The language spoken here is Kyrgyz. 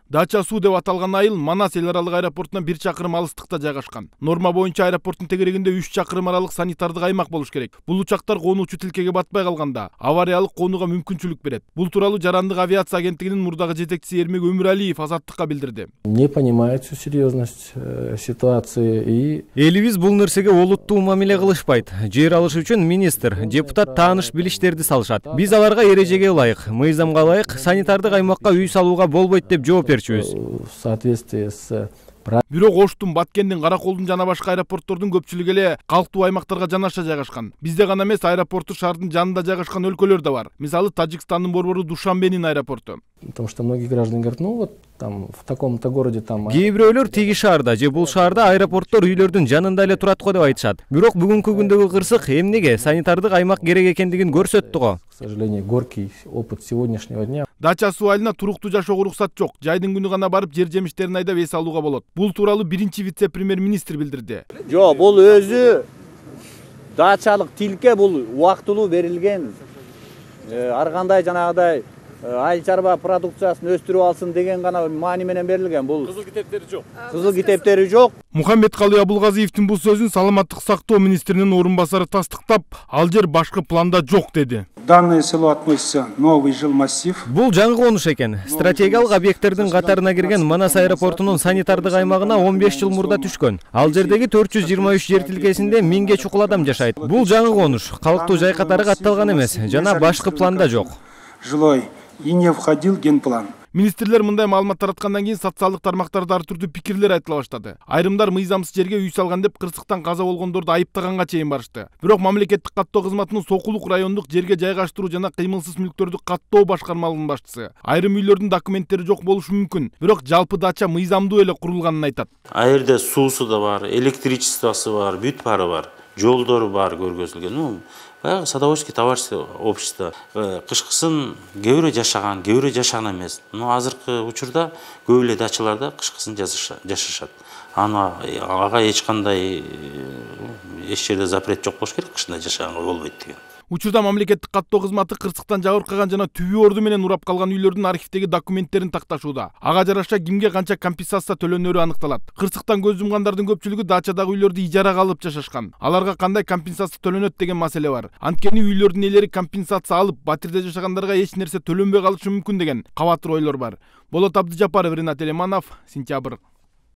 Дача суу деп аталган айыл Манас эл аралык аэропортунан 1 чакырым алыстыкта жайгашкан. Норма боюнча аэропорттун тегерегинде 3 чакырым аралык санитардык аймак болуш керек. Бул учактар коонуучу тилкеге батпай калганда авариялык коонууга мүмкүнчүлүк берет. Бул тууралуу Жарандык авиация агенттигинин мурдагы жетекчиси Эрмек Өмүралиев Азаттыкка билдирди. Не понимает всю серьезность ситуации и элибиз бул нерсеге олуттуу мамиле кылышпайт. Жер алыш үчүн министр, депутат тааныш билиштерди салышат. Биз аларга эрежеге ылайык, мыйзамга ылайык санитардык аймакка үй салууга болбойт деп жооп берчүбүз. в соответствии с Бирок Оштун, Баткендин, Караколдун жана башка аэропорттордун көпчүлүгү эле калктуу аймактарга жанаша жайгашкан. Бизде гана эмес, аэропорту шаардын жанында жайгашкан өлкөлөр да бар. Мисалы, Тажикстандын борбору Душанбенин аэропорту. Потому что многие граждане говорят, ну вот там в таком-то городе там. Кээ бирөөлөр тиги шаарда же бул шаарда аэропорттор үйлөрдүн жанында эле турат го деп айтышат. Бирок бүгүнкү күндөгү кырсык эмнеге санитардык аймак керек экендигин көрсөттү го. К сожалению, горький опыт сегодняшнего дня. Дача суу айылына туруктуу жашоого уруксат жок. Жайдын күнү гана барып жер жемиштерин айдап эс алууга болот. Бул тууралуу биринчи вице-премьер-министр билдирди. Жок, бул өзү дачалык тилке, бул убактылуу берилген. Ар кандай жанагыдай айыл чарба продукциясын өстүрүп алсын деген гана маани менен берилген. Бул кызыл китептери жок. Кызыл китептери жок. Мухаммедкалый Абулгазиевдин бул сөзүн саламаттык сактоо министринин орун басары тастыктап, ал жер башкы планда жок деди. Данное село относится новый жилмассив. Бул жаңы конуш экен. Стратегиялык объекттердин катарына кирген Манас аэропортунун санитардык аймагына 15 жыл мурда түшкөн. Ал жердеги 423 жер тилкесинде 1000ге чукул адам жашайт. Бул жаңы конуш, калктуу жай катары катталган эмес, жана башкы планда жок. Жилой и не входил в генплан. Министрлер мындай маалымат тараткандан кийин социалдык тармактарда ар түрдүү пикирлер айтыла баштады. Айрымдар мыйзамсыз жерге үй салган деп кырсыктан каза болгондорду айыптаганга чейин барышты. Бирок мамлекеттик каттоо кызматынын Сокулук райондук жерге жайгаштыруу жана кыймылсыз мүлктөрдү каттоо башкармалыгынын башчысы айрым үйлөрдүн документтери жок болушу мүмкүн, бирок жалпы дача мыйзамдуу эле курулганын айтат. Айырда суусу да бар, электричествосу бар, бүт баары бар, жолдору бар көргөзүлгөн. Баягы садоводческий товарищество общество кышкысын кээ бирөө жашаган, кээ бирөө жашаган эмес. Азыркы учурда көп эле дачаларда кышкысын жашашат. Ага эч кандай эч жерде запрет жок болуш керек, кышында жашаганга болбойт деген. Учурда мамлекеттик каттоо кызматы кырсыктан жабыркаган жана түбү орду менен урап калган үйлөрдүн архивдеги документтерин такташууда. Ага жараша кимге канча компенсация төлөнөрү аныкталат. Кырсыктан көз жумгандардын көпчүлүгү дачадагы үйлөрдү ижарага алып жашашкан. Аларга кандай компенсация төлөнөт деген маселе бар. Анткени үйлөрдүн ээлери компенсация алып, батирде жашагандарга эч нерсе төлөнбөй калышы мүмкүн деген кабатыр ойлор бар. Болот Абдыжапаров, Ринат Элеманов, Сентябрь.